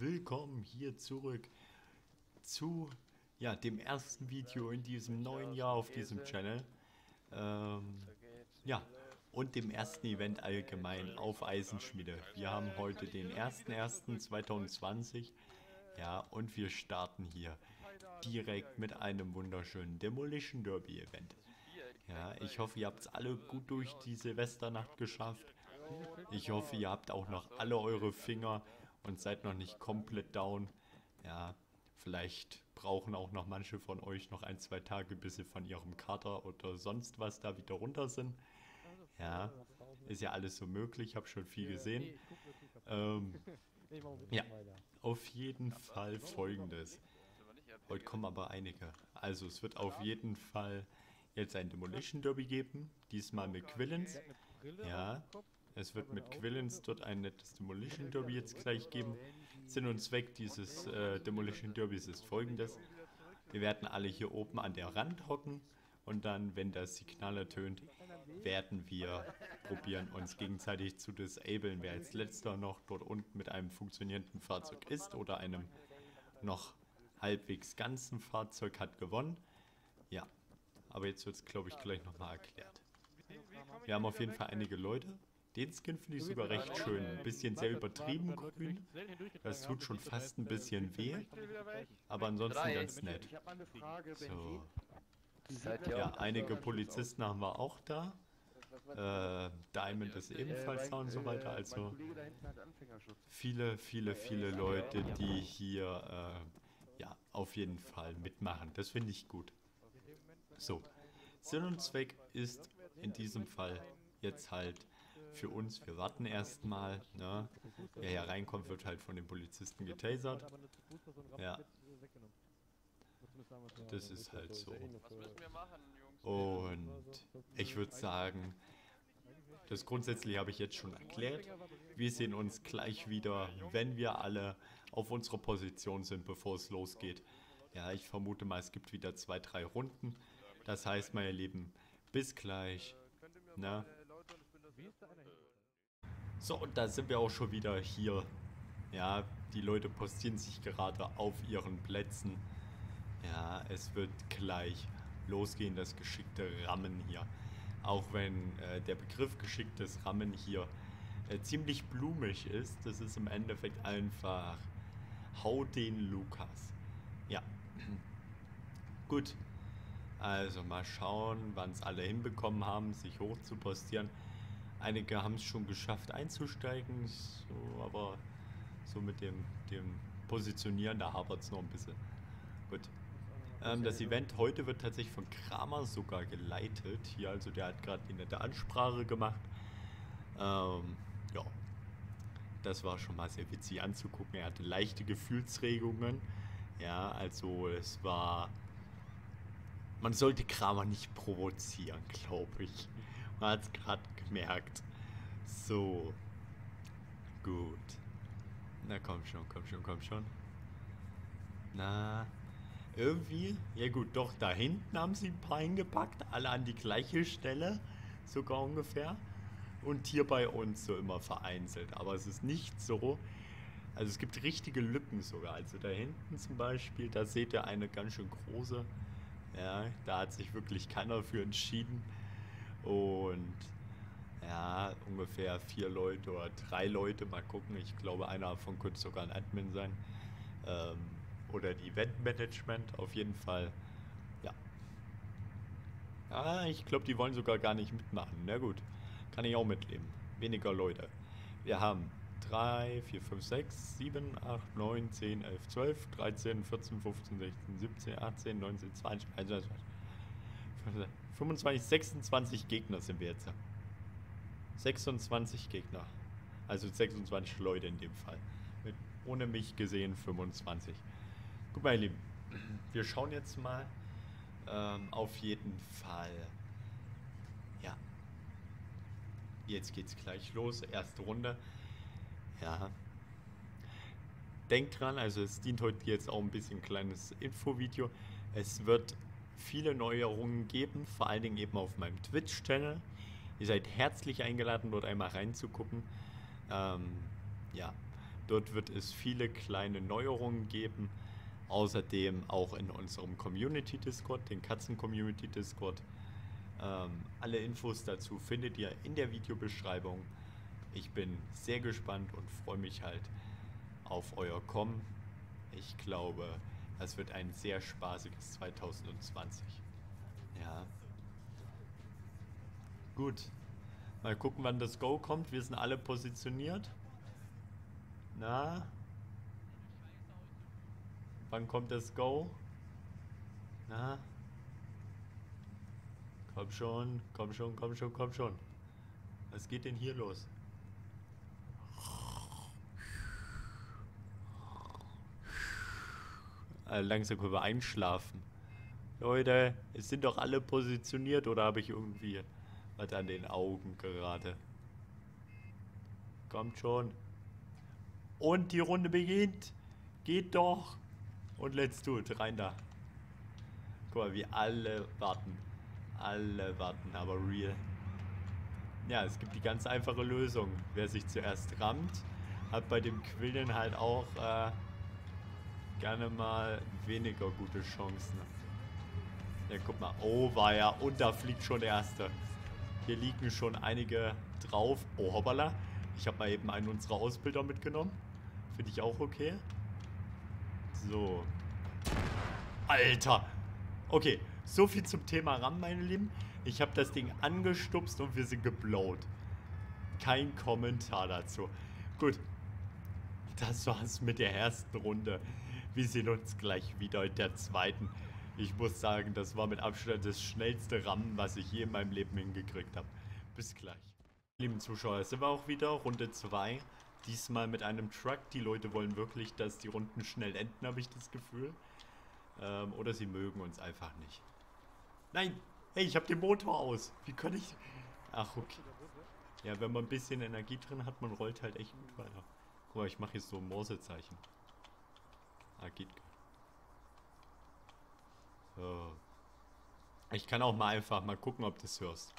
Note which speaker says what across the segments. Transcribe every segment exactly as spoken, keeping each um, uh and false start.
Speaker 1: willkommen hier zurück zu ja, dem ersten Video in diesem neuen Jahr auf diesem Channel. Ähm, ja, und dem ersten Event allgemein auf Eisenschmiede. Wir haben heute den ersten ersten zweitausendzwanzig. Ja, und wir starten hier direkt mit einem wunderschönen Demolition Derby Event. Ja, ich hoffe, ihr habt es alle gut durch die Silvesternacht geschafft. Ich hoffe, ihr habt auch noch alle eure Finger und seid noch nicht komplett down. Ja, vielleicht brauchen auch noch manche von euch noch ein, zwei Tage, bis sie von ihrem Kater oder sonst was da wieder runter sind. Ja, ist ja alles so möglich, ich habe schon viel gesehen. Ähm, ja, auf jeden Fall Folgendes. Heute kommen aber einige. Also es wird auf jeden Fall jetzt ein Demolition Derby geben, diesmal mit Quillens. Ja, es wird mit Quillens dort ein nettes Demolition Derby jetzt gleich geben. Sinn und Zweck dieses äh, Demolition Derbys ist folgendes. Wir werden alle hier oben an der Rand hocken und dann, wenn das Signal ertönt, werden wir probieren, uns gegenseitig zu disablen, wer als letzter noch dort unten mit einem funktionierenden Fahrzeug ist oder einem noch halbwegs ganzen Fahrzeug hat gewonnen. Ja, aber jetzt wird es, glaube ich, gleich nochmal erklärt. Wir haben auf jeden Fall einige Leute. Den Skin finde ich sogar recht schön. Ein bisschen sehr übertrieben grün. Das tut schon fast ein bisschen weh. Aber ansonsten ganz nett. So. Ja, einige Polizisten haben wir auch da. Äh, Diamond ist ebenfalls da und so weiter. Also viele, viele, viele Leute, die hier äh, ja, auf jeden Fall mitmachen. Das finde ich gut. So. Sinn und Zweck ist in diesem Fall jetzt halt für uns, wir warten erstmal, ne? Wer hier reinkommt, wird halt von den Polizisten getasert. Ja. Das ist halt so. Und ich würde sagen, das grundsätzlich habe ich jetzt schon erklärt. Wir sehen uns gleich wieder, wenn wir alle auf unserer Position sind, bevor es losgeht. Ja, ich vermute mal, es gibt wieder zwei, drei Runden. Das heißt, meine Lieben, bis gleich. Na? So, und da sind wir auch schon wieder hier. Ja, die Leute postieren sich gerade auf ihren Plätzen. Ja, es wird gleich losgehen, das geschickte Rammen hier. Auch wenn äh, der Begriff geschicktes Rammen hier äh, ziemlich blumig ist. Das ist im Endeffekt einfach hau den Lukas. Ja. Gut. Also mal schauen, wann es alle hinbekommen haben, sich hoch zu postieren. Einige haben es schon geschafft einzusteigen, so, aber so mit dem, dem Positionieren, da hapert es noch ein bisschen. Gut. Ähm, das Event heute wird tatsächlich von Kramer sogar geleitet. Hier, also der hat gerade die nette Ansprache gemacht. Ähm, ja. Das war schon mal sehr witzig anzugucken. Er hatte leichte Gefühlsregungen. Ja, also es war... Man sollte Kramer nicht provozieren, glaube ich. Man hat es gerade gemerkt. So. Gut. Na komm schon, komm schon, komm schon. Na. Irgendwie. Ja gut, doch, da hinten haben sie ein paar hingepackt. Alle an die gleiche Stelle. Sogar ungefähr. Und hier bei uns so immer vereinzelt. Aber es ist nicht so. Also es gibt richtige Lücken sogar. Also da hinten zum Beispiel, da seht ihr eine ganz schön große. Ja, da hat sich wirklich keiner für entschieden. Und ja, ungefähr vier Leute oder drei Leute, mal gucken. Ich glaube, einer davon könnte sogar ein Admin sein. Ähm, oder die Eventmanagement, auf jeden Fall. Ja. Ah, ich glaube, die wollen sogar gar nicht mitmachen. Na gut, kann ich auch mitleben. Weniger Leute. Wir haben drei, vier, fünf, sechs, sieben, acht, neun, zehn, elf, zwölf, dreizehn, vierzehn, fünfzehn, sechzehn, siebzehn, achtzehn, neunzehn, zwanzig, einundzwanzig, fünfundzwanzig, sechsundzwanzig Gegner sind wir jetzt. sechsundzwanzig Gegner. Also sechsundzwanzig Leute in dem Fall. Mit, ohne mich gesehen fünfundzwanzig. Gut, meine Lieben. Wir schauen jetzt mal. Ähm, auf jeden Fall. Ja. Jetzt geht's gleich los. Erste Runde. Ja. Denkt dran, also es dient heute jetzt auch ein bisschen ein kleines Infovideo. Es wird viele Neuerungen geben, vor allen Dingen eben auf meinem Twitch-Channel. Ihr seid herzlich eingeladen, dort einmal reinzugucken. Ähm, ja, Dort wird es viele kleine Neuerungen geben. Außerdem auch in unserem Community-Discord, den Katzen-Community-Discord. Ähm, alle Infos dazu findet ihr in der Videobeschreibung. Ich bin sehr gespannt und freue mich halt auf euer Kommen. Ich glaube, es wird ein sehr spaßiges zwanzig zwanzig. Ja. Gut. Mal gucken, wann das Go kommt. Wir sind alle positioniert. Na? Wann kommt das Go? Na? Komm schon, komm schon, komm schon, komm schon. Was geht denn hier los? Also langsam können wir einschlafen. Leute, es sind doch alle positioniert, oder habe ich irgendwie was an den Augen gerade? Kommt schon. Und die Runde beginnt. Geht doch. Und let's do it. Rein da. Guck mal, wie alle warten. Alle warten, aber real. Ja, es gibt die ganz einfache Lösung. Wer sich zuerst rammt, hat bei dem Quillen halt auch äh, gerne mal weniger gute Chancen. Ja, guck mal. Oh, war ja. Und da fliegt schon der Erste. Hier liegen schon einige drauf. Oh, hoppala. Ich habe mal eben einen unserer Ausbilder mitgenommen. Finde ich auch okay. So. Alter. Okay, so viel zum Thema RAM, meine Lieben. Ich habe das Ding angestupst und wir sind geblowt. Kein Kommentar dazu. Gut. Das war's mit der ersten Runde. Wir sehen uns gleich wieder in der zweiten. Ich muss sagen, das war mit Abstand das schnellste Rammen, was ich je in meinem Leben hingekriegt habe. Bis gleich. Lieben Zuschauer, sind wir auch wieder. Runde zwei. Diesmal mit einem Truck. Die Leute wollen wirklich, dass die Runden schnell enden, habe ich das Gefühl. Ähm, oder sie mögen uns einfach nicht. Nein! Hey, ich habe den Motor aus. Wie kann ich... Ach, okay. Ja, wenn man ein bisschen Energie drin hat, man rollt halt echt gut weiter. Guck mal, ich mache jetzt so ein Morsezeichen. Ah, geht. So. Ich kann auch mal einfach mal gucken, ob du es hörst.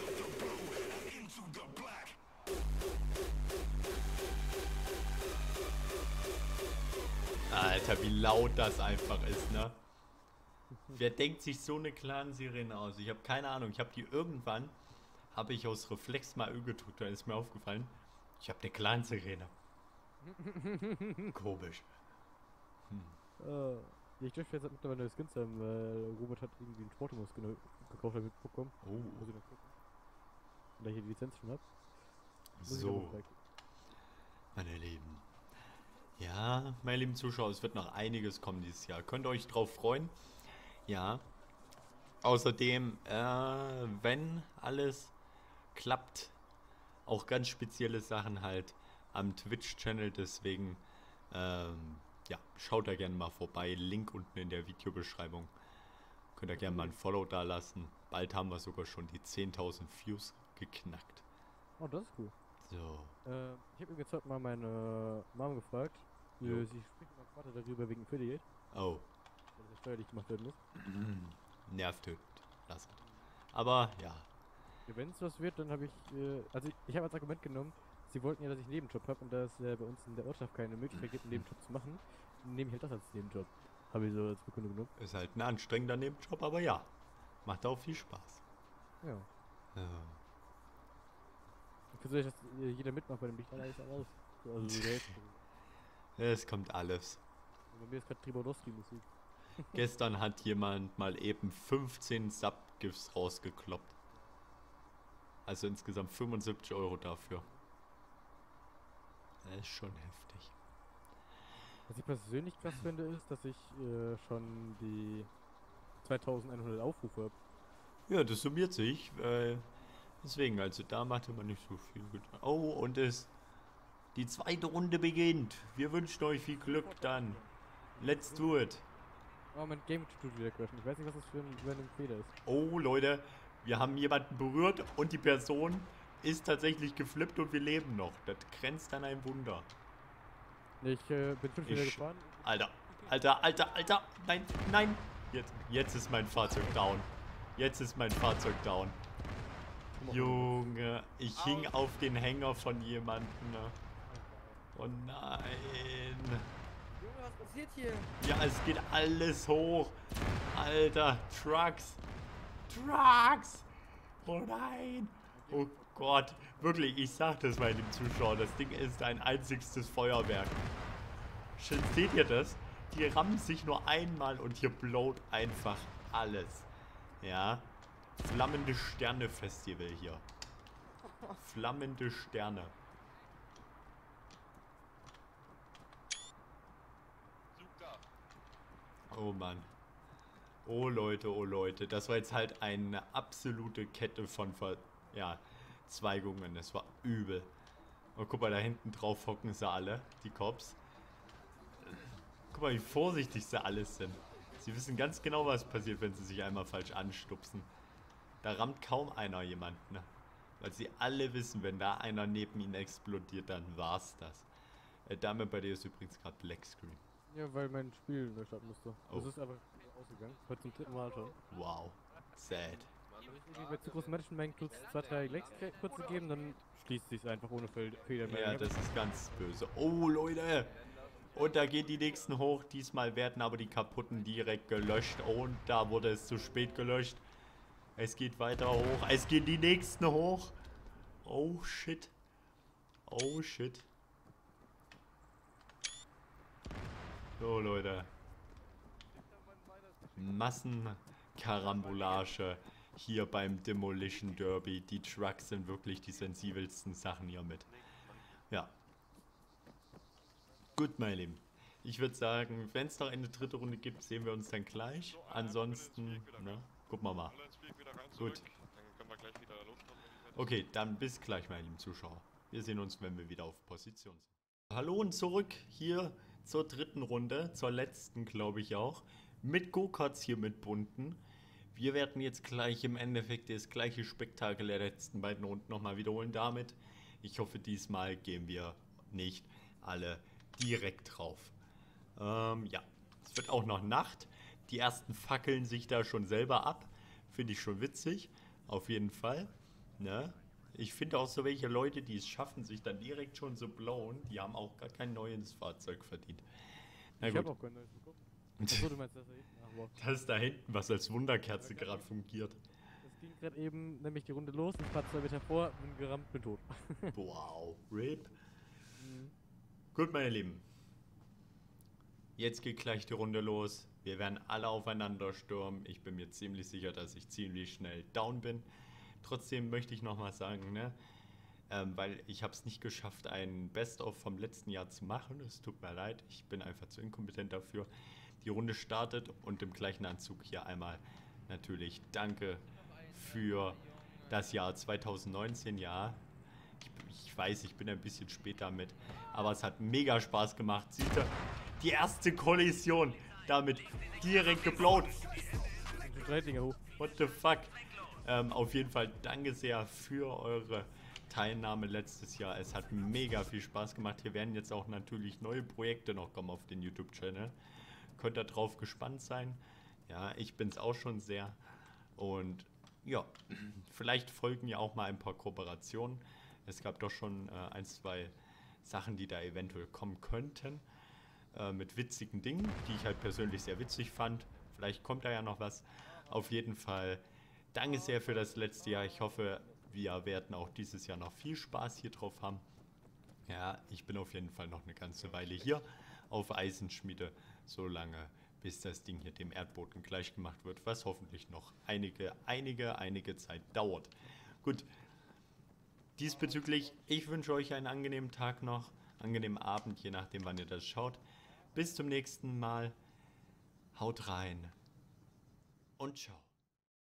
Speaker 1: Alter, wie laut das einfach ist, ne? Wer denkt sich so eine Clan-Sirene aus? Ich habe keine Ahnung. Ich habe die irgendwann, habe ich aus Reflex mal Öl getut. Da ist mir aufgefallen, ich habe eine Clan-Sirene. Komisch. Hm.
Speaker 2: Uh, ich dürfte jetzt mittlerweile neue Skins haben, weil Robert hat irgendwie einen Sportimo-Skin gekauft, damit mitbekommen.
Speaker 1: Oh.
Speaker 2: Muss ich noch gucken. Und da ich hier die Lizenz schon hab.
Speaker 1: So. Meine Lieben. Ja, meine lieben Zuschauer, es wird noch einiges kommen dieses Jahr. Könnt ihr euch drauf freuen? Ja. Außerdem, äh, wenn alles klappt, auch ganz spezielle Sachen halt am Twitch-Channel. Deswegen, ähm, ja, schaut da gerne mal vorbei. Link unten in der Videobeschreibung. Könnt ihr gerne mal ein Follow da lassen. Bald haben wir sogar schon die zehntausend Views geknackt.
Speaker 2: Oh, das ist cool.
Speaker 1: So.
Speaker 2: Äh, ich habe übrigens heute mal meine Mom gefragt.
Speaker 1: Jo.
Speaker 2: Sie spricht mit meinem Vater darüber wegen Affiliate.
Speaker 1: Oh.
Speaker 2: Weil das steuerlich gemacht werden muss.
Speaker 1: Nervtötend. Lassen. Aber, ja.
Speaker 2: Ja, wenn es was wird, dann habe ich, äh, also ich, ich habe als Argument genommen, sie wollten ja, dass ich einen Nebenjob habe und da es äh, bei uns in der Ortschaft keine Möglichkeit gibt, einen Nebenjob zu machen, nehme ich halt das als Nebenjob. Habe ich so als Begründung genommen.
Speaker 1: Ist halt ein anstrengender Nebenjob, aber ja. Macht auch viel Spaß.
Speaker 2: Ja.
Speaker 1: Ja.
Speaker 2: Ich versuche, dass äh, jeder mitmacht bei dem Licht, alles aus. So, also so selbst.
Speaker 1: Es kommt alles.
Speaker 2: Bei mir ist gerade Tribodostri-Musik.
Speaker 1: Gestern hat jemand mal eben fünfzehn Sub-Gifts rausgekloppt. Also insgesamt fünfundsiebzig Euro dafür. Das ist schon heftig.
Speaker 2: Was ich persönlich krass finde, ist, dass ich äh, schon die zweitausendeinhundert Aufrufe habe.
Speaker 1: Ja, das summiert sich. Äh, deswegen, also da machte man nicht so viel. Oh, und es die zweite Runde beginnt. Wir wünschen euch viel Glück dann. Let's do it.
Speaker 2: Oh, mein Game tut wieder crashen. Ich weiß nicht, was das für ein random Fehler ist.
Speaker 1: Oh, Leute, wir haben jemanden berührt und die Person ist tatsächlich geflippt und wir leben noch. Das grenzt an ein Wunder.
Speaker 2: Ich äh, bin fünf Meter
Speaker 1: Ich-
Speaker 2: gefahren.
Speaker 1: Alter, Alter, Alter, Alter. Nein, nein. Jetzt, jetzt ist mein Fahrzeug down. Jetzt ist mein Fahrzeug down. Junge, ich hing auf den Hänger von jemandem. Ne? Oh nein.
Speaker 2: Junge, was passiert hier?
Speaker 1: Ja, es geht alles hoch. Alter, Trucks. Trucks. Oh nein. Oh Gott. Wirklich, ich sag das mal dem Zuschauer. Das Ding ist ein einziges Feuerwerk. Schön, seht ihr das? Die rammen sich nur einmal und hier blowt einfach alles. Ja. Flammende Sterne Festival hier. Flammende Sterne. Oh Mann. Oh Leute, oh Leute. Das war jetzt halt eine absolute Kette von Ver ja, Zweigungen. Das war übel. Und guck mal, da hinten drauf hocken sie alle, die Cops. Guck mal, wie vorsichtig sie alles sind. Sie wissen ganz genau, was passiert, wenn sie sich einmal falsch anstupsen. Da rammt kaum einer jemanden. Ne? Weil sie alle wissen, wenn da einer neben ihnen explodiert, dann war's das. Äh, Dame, bei dir ist übrigens gerade Black Screen.
Speaker 2: Ja, weil mein Spiel neu starten musste.
Speaker 1: Oh.
Speaker 2: Das ist aber ausgegangen. Heute zum dritten Mal schon.
Speaker 1: Wow. Sad.
Speaker 2: Wenn ich bei zu großen Menschenmengen kurz zwei, drei Lecks kurz geben, dann schließt sich einfach ohne Fehl- Fehler mehr.
Speaker 1: Ja, das ist ganz böse. Oh, Leute. Und da gehen die nächsten hoch. Diesmal werden aber die kaputten direkt gelöscht. Und da wurde es zu spät gelöscht. Es geht weiter hoch. Es gehen die nächsten hoch. Oh, shit. Oh, shit. So, Leute. Massenkarambolage hier beim Demolition Derby. Die Trucks sind wirklich die sensibelsten Sachen hier mit. Ja. Gut, meine Lieben. Ich würde sagen, wenn es noch eine dritte Runde gibt, sehen wir uns dann gleich. Ansonsten, ne, gucken wir mal. Gut. Okay, dann bis gleich, meine lieben Zuschauer. Wir sehen uns, wenn wir wieder auf Position sind. Hallo und zurück hier zur dritten Runde, zur letzten, glaube ich auch. Mit Go-Karts hier mit bunten. Wir werden jetzt gleich im Endeffekt das gleiche Spektakel der letzten beiden Runden nochmal wiederholen damit. Ich hoffe, diesmal gehen wir nicht alle direkt drauf. Ähm, ja, es wird auch noch Nacht. Die ersten fackeln sich da schon selber ab. Finde ich schon witzig. Auf jeden Fall. Ne? Ich finde auch so welche Leute, die es schaffen, sich dann direkt schon so blauen, die haben auch gar kein neues Fahrzeug verdient. Na
Speaker 2: ich
Speaker 1: gut.
Speaker 2: habe auch kein neues bekommen. Achso, du meinst das da hinten? Ach, wow.
Speaker 1: Das ist da hinten, was als Wunderkerze ja, gerade fungiert.
Speaker 2: Es ging gerade eben nämlich die Runde los, ich fahr zwei Meter vor, bin gerammt, bin tot.
Speaker 1: Wow, RIP.
Speaker 2: Mhm.
Speaker 1: Gut, meine Lieben. Jetzt geht gleich die Runde los. Wir werden alle aufeinander stürmen. Ich bin mir ziemlich sicher, dass ich ziemlich schnell down bin. Trotzdem möchte ich nochmal sagen, ne, ähm, weil ich habe es nicht geschafft, ein Best-of vom letzten Jahr zu machen. Es tut mir leid, ich bin einfach zu inkompetent dafür. Die Runde startet und im gleichen Anzug hier einmal natürlich danke für das Jahr zweitausendneunzehn. Ja, ich, ich weiß, ich bin ein bisschen spät damit, aber es hat mega Spaß gemacht. Sieht ihr, die erste Kollision damit direkt geblowt. What the fuck? Ähm, auf jeden Fall danke sehr für eure Teilnahme letztes Jahr. Es hat mega viel Spaß gemacht. Hier werden jetzt auch natürlich neue Projekte noch kommen auf den YouTube-Channel. Könnt ihr drauf gespannt sein. Ja, ich bin es auch schon sehr. Und ja, vielleicht folgen ja auch mal ein paar Kooperationen. Es gab doch schon äh, ein, zwei Sachen, die da eventuell kommen könnten. Äh, mit witzigen Dingen, die ich halt persönlich sehr witzig fand. Vielleicht kommt da ja noch was. Auf jeden Fall danke sehr für das letzte Jahr. Ich hoffe, wir werden auch dieses Jahr noch viel Spaß hier drauf haben. Ja, ich bin auf jeden Fall noch eine ganze Weile hier auf Eisenschmiede, so lange, bis das Ding hier dem Erdboden gleich gemacht wird, was hoffentlich noch einige, einige, einige Zeit dauert. Gut, diesbezüglich, ich wünsche euch einen angenehmen Tag noch, angenehmen Abend, je nachdem, wann ihr das schaut. Bis zum nächsten Mal, haut rein und ciao.